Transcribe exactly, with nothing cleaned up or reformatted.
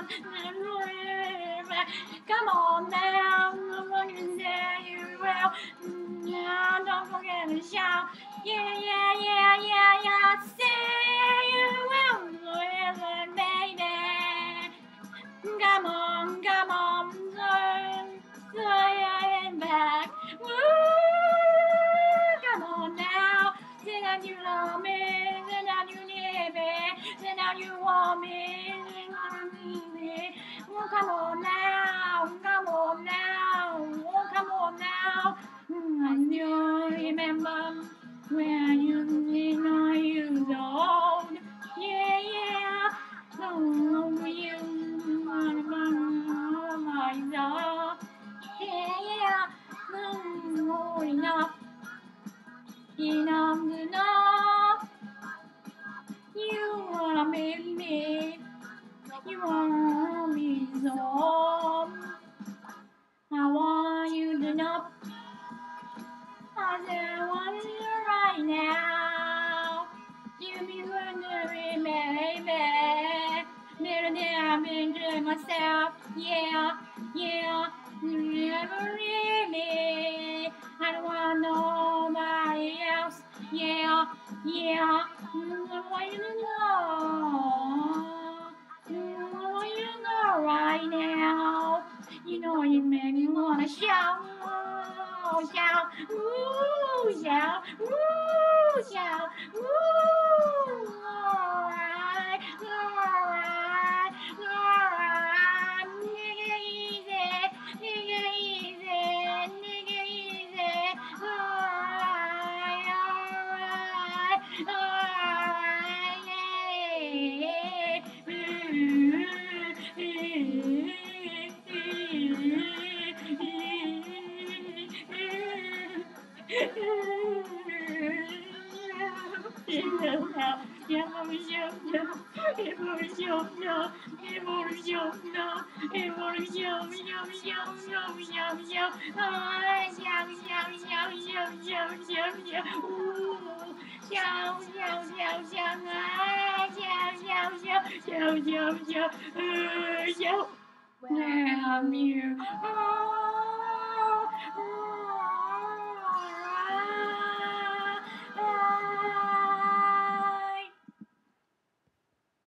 Come on now, I'm gonna say you will. Now don't forget to shout. Yeah, yeah, yeah, yeah, yeah. Say you will, listen, baby. Come on, come on, turn, turn it back. Woo, come on now. Say that you love me, say that you need me, say that you want me, say that you need me. Oh, come on now, come on now, oh, come on now. I still remember when you did not use old. Yeah, yeah. Oh, you, my God. Yeah, yeah. Oh, enough. Enough, enough. You wanna make me. You want me so. I want you to know. I just want you right now. You be wondering, baby. Little did I enjoy myself. Yeah, yeah. You never leave me. I don't want nobody else. Yeah, yeah. I want you to know. I want you to know right now. You know you make me wanna shout, shout, ooh, shout, ooh, shout, ooh. Alright, alright, alright. Nigga easy, nigga easy, nigga easy. Alright, alright, alright, yeah. Evolution, evolution, evolution, evolution, I'm here.